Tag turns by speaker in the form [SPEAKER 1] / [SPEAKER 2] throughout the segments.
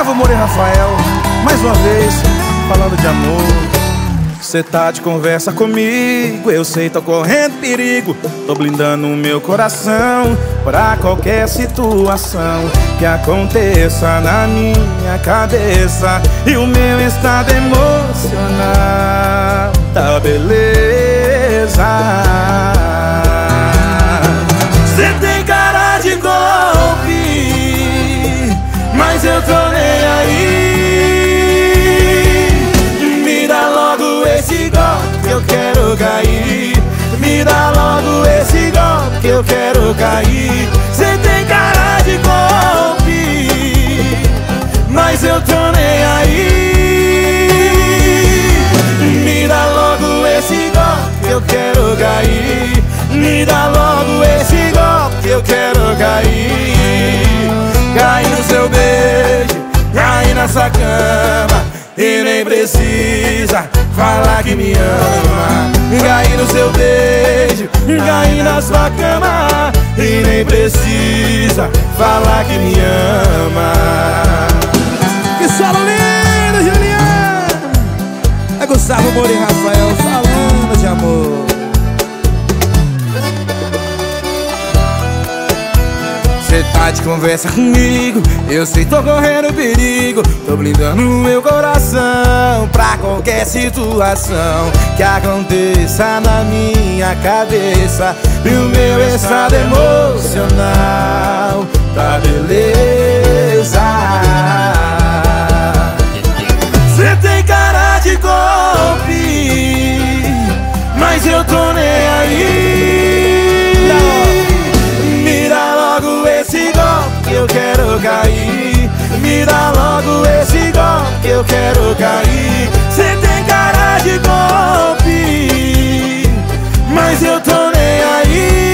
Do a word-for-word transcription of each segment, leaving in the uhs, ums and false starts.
[SPEAKER 1] Gustavo Moura e Rafael, mais uma vez, falando de amor. Cê tá de conversa comigo, eu sei, tô correndo perigo. Tô blindando o meu coração pra qualquer situação que aconteça na minha cabeça. E o meu estado emocional tá beleza. Cê tem cara de golpe, mas eu tô nem aí. Me dá logo esse golpe que eu quero cair. Me dá logo esse golpe que eu quero cair. Cê tem cara de golpe, mas eu tô nem aí. Me dá logo esse golpe que eu quero cair. Me dá logo esse golpe que eu quero cair. Cair no seu beijo, cair na sua cama, e nem precisa falar que me ama. Cair no seu beijo, cair na sua cama, e nem precisa falar que me ama.
[SPEAKER 2] Que solo lindo, Juliano! É Gustavo Moura e Rafael falando de amor.
[SPEAKER 1] Cê tá de conversa comigo, eu sei, tô correndo perigo. Tô blindando o meu coração pra qualquer situação que aconteça na minha cabeça. E o meu estado emocional tá beleza. Cê tem cara de golpe, mas eu tô nem aí. Me dá logo esse golpe que eu quero cair. Me dá logo esse golpe que eu quero cair. Cê tem cara de golpe, mas eu tô nem aí.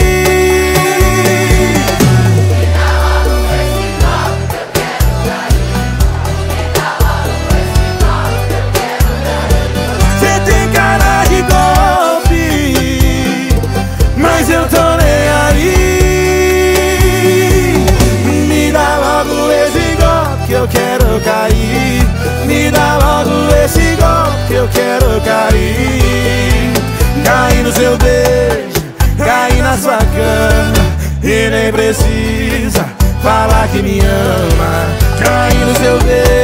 [SPEAKER 1] Me dá logo esse golpe que eu quero cair. Me dá logo esse golpe que eu quero cair. Cê tem cara de golpe, mas eu tô nem aí. Que eu quero cair. Me dá logo esse golpe que eu quero cair. Cair no seu beijo, cair na sua cama, e nem precisa falar que me ama. Cair no seu beijo,